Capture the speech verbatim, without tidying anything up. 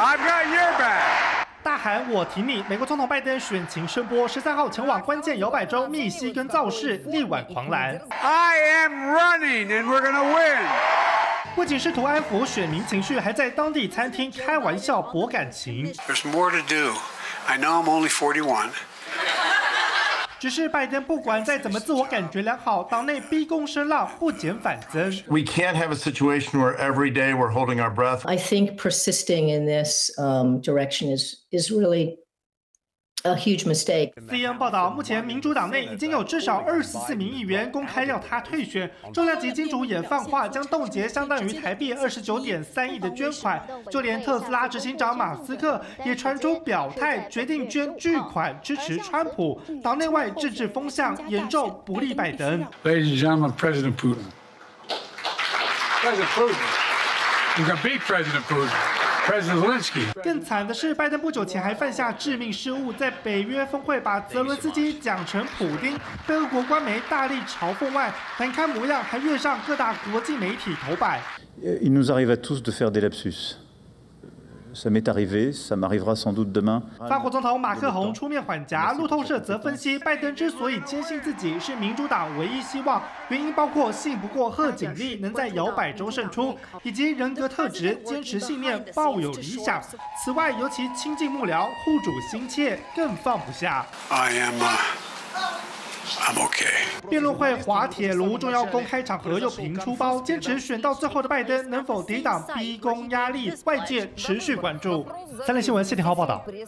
I've got your back. 大喊我挺你！美国总统拜登选情声波，十三号前往关键摇摆州密西根造势，力挽狂澜。 I am running, and we're gonna win. 不仅试图安抚选民情绪，还在当地餐厅开玩笑博感情。 There's more to do. I know I'm only forty-one. 只是拜登不管再怎么自我感觉良好，党内逼宫声浪不减反增。 We can't have a situation where every day we're holding our breath. I think persisting in this um, direction is is really a huge mistake. C N N 报道，目前民主党内已经有至少二十四名议员公开要他退选，重量级金主也放话将冻结相当于台币二十九点三亿的捐款，就连特斯拉执行长马斯克也传出表态，决定捐巨款支持川普。党内外政治风向严重不利拜登。 Ladies and gentlemen, President Putin. President Putin. You can beat President Putin. President Zelensky. 更惨的是，拜登不久前还犯下致命失误，在北约峰会把泽伦斯基讲成普丁，被俄国官媒大力嘲讽外，难堪模样还跃上各大国际媒体头版。 Il nous arrive à tous de faire des lapsus. Ça m'est arrivé, ça m'arrivera sans doute demain. 法国总统马克宏出面缓颊，路透社则分析，拜登之所以坚信自己是民主党唯一希望，原因包括信不过贺锦丽能在摇摆州胜出，以及人格特质坚持信念、抱有理想。此外，尤其亲近幕僚、护主心切，更放不下。 I am. Uh... I'm okay. 辩论会滑铁卢，重要公开场合又频出包，坚持选到最后的拜登能否抵挡逼宫压力，外界持续关注。三立新闻谢廷浩报道。